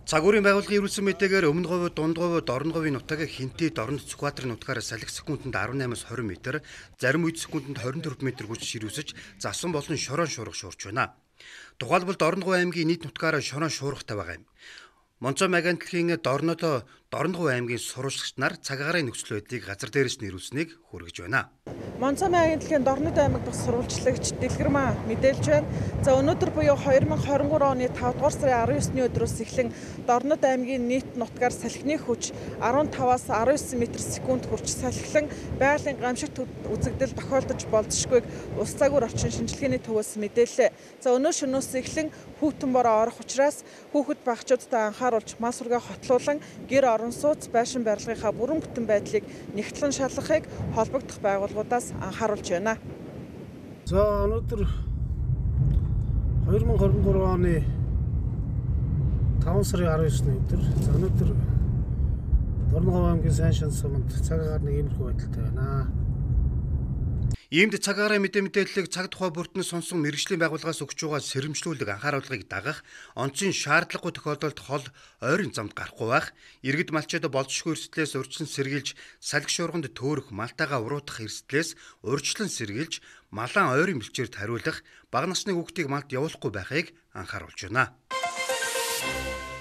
Цагуурийн байгууллагын ирүүлсэн мэдээгээр өмнө говьд, дунд говьд, орон говийн нутаг Хинтэд, Оронд, Сүхбаатарын нутгаар салхи секундэд 18-аас 20 м, зарим үед секундэд 24 м хүрч ширүүсэж завсан болон шороон шуурга шуурч байна. Тухайлбалд Орон говь аймгийн нийт нутгаар шороон шуургатай байгаа юм. Монцом агентлагийн Дорнод Орон говь аймгийн сурвалжлагч нар цаг агаарын нөхцөл байдлыг газар дээрээс нэрвүүлсэнийг хүргэж байна. Монцом аймгийн Дорнод аймаг дахь сурвалжлагч Дэлгэрмаа мэдээлж байна. За өнөөдөр буюу 2023 оны 5 дугаар сарын 19-ний өдрөөс эхлэн Дорнод аймгийн нийт нутгаар салхины хүч 15-аас 19 м/сек хүрч салхилан байгалийн гамшигт үзэгдэл тохиолдож болзошгүйг Улс цагуур орчин шинжилгээний төвөөс мэдээллээ. За өнөө шөнөөс эхлэн хүүтэн бороо орох учраас хүүхэд багчуудтай анхааруулж мал сургаа хотлуулан гэр орон сууц байшин барилгынхаа бүрэн бүтэн байдлыг нэгтлэн шалгахыг холбогдох байгууллагуудаас анхааруулж байна. За өнөөдөр 2023 оны 5 сарын 19-ний өдөр. За өнөөдөр Дорнод аймгийн сайн шин суманд цаг агаар нэг иймэрхүү байдалтай байна. Иймд цаг агаарын мэдээллийг цаг тухай бүртнээс сонсон мэргэжлийн байгууллагаас өгч байгаа сэрэмжлүүлэг анхааруулгыг дагах, онцгийн шаардлагагүй тохиолдолд хол ойрын замд гарахгүй байх, иргэд малчид болзошгүй эрсдлээс урьдчилан сэргийлж, салхи шуурганд төөрөх, малтайгаа уруутгах эрсдлээс урьдчилан сэргийлж, малаан ойрын бэлчээрд хариулах, бага насны хүүхдийг малд явуулахгүй байхыг анхааруулж байна.